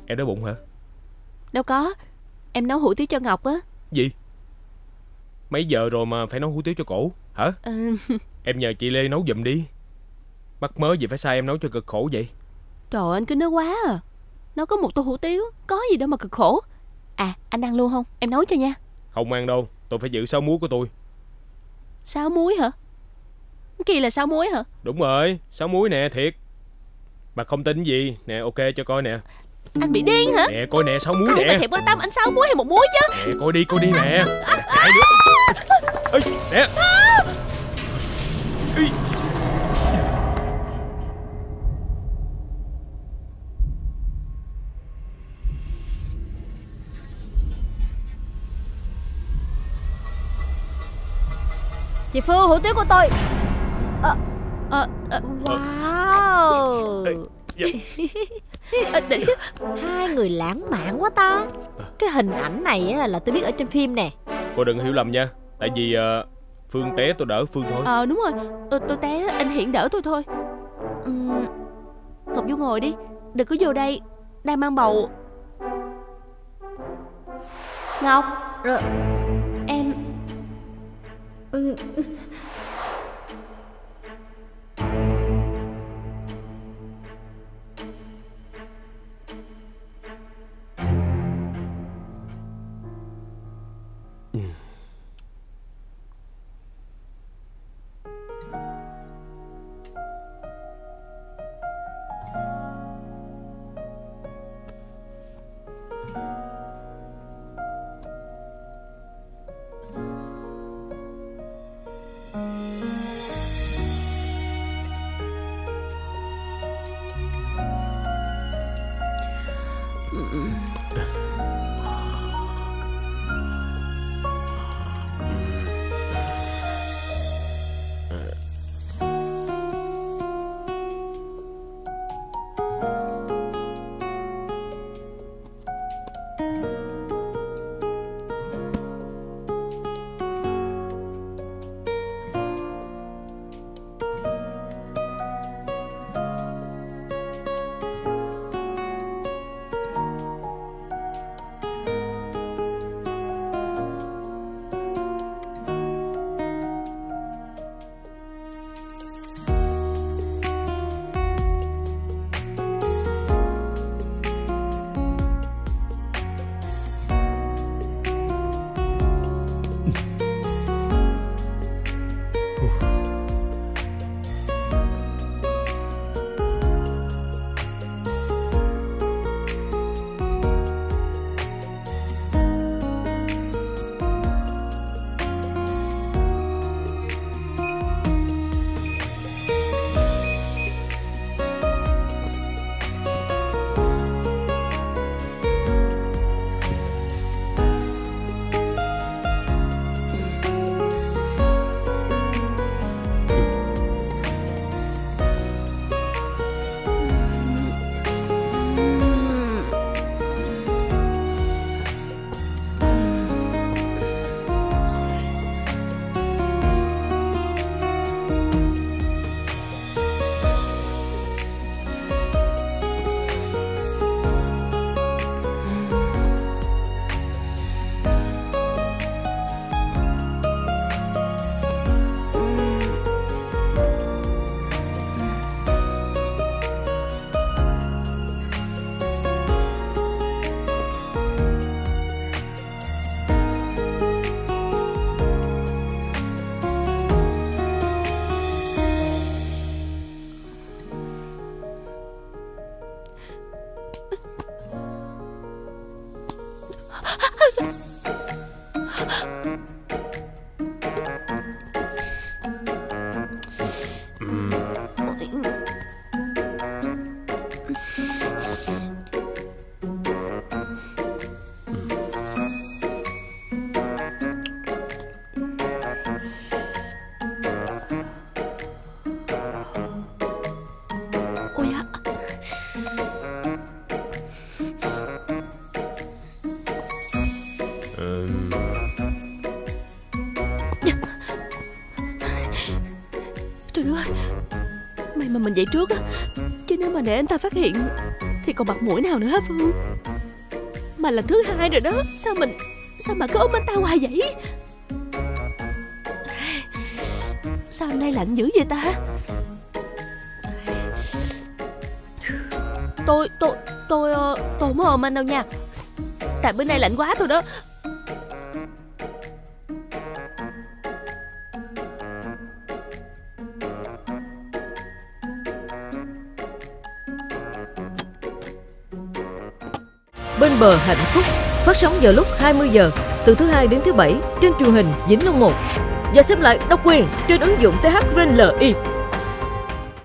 Em đói bụng hả? Đâu có, em nấu hủ tiếu cho Ngọc á. Gì? Mấy giờ rồi mà phải nấu hủ tiếu cho cổ hả? Em nhờ chị Lê nấu giùm đi. Mắc mớ gì phải sai em nấu cho cực khổ vậy? Trời ơi, anh cứ nói quá à. Nấu có một tô hủ tiếu, có gì đâu mà cực khổ. À, anh ăn luôn không? Em nấu cho nha. Không ăn đâu, tôi phải giữ 6 muối của tôi. 6 muối hả? Cái kia là 6 muối hả? Đúng rồi, 6 muối nè, thiệt. Mà không tin gì? Nè, ok cho coi nè. Anh bị điên hả? Nè, coi nè, 6 muối Ai nè. mà thèm quan tâm anh 6 muối hay 1 muối chứ? Nè, coi đi nè. Cái nữa. Ê, nè. Ê. Chị Phương, hủ tiếu của tôi. Wow. Để xíu. Hai người lãng mạn quá ta. Cái hình ảnh này á, là tôi biết ở trên phim nè. Cô đừng hiểu lầm nha. Tại vì Phương té tôi đỡ Phương thôi. Đúng rồi, tôi té, anh Hiển đỡ tôi thôi. Ngọc vô ngồi đi. Đừng có vô đây, đang mang bầu. Ngọc. Rồi. Em. Trời đất ơi, may mà mình dậy trước á, chứ nếu mà để anh ta phát hiện thì còn mặt mũi nào nữa hả Phương? Mà lần thứ 2 rồi đó. Sao mà cứ ôm anh ta hoài vậy? Sao hôm nay lạnh dữ vậy ta? Tôi không ôm anh đâu nha. Tại bữa nay lạnh quá thôi đó. Bên bờ hạnh phúc phát sóng vào lúc 20 giờ từ thứ Hai đến thứ Bảy trên truyền hình Vĩnh Long 1 và xem lại độc quyền trên ứng dụng THVNLI.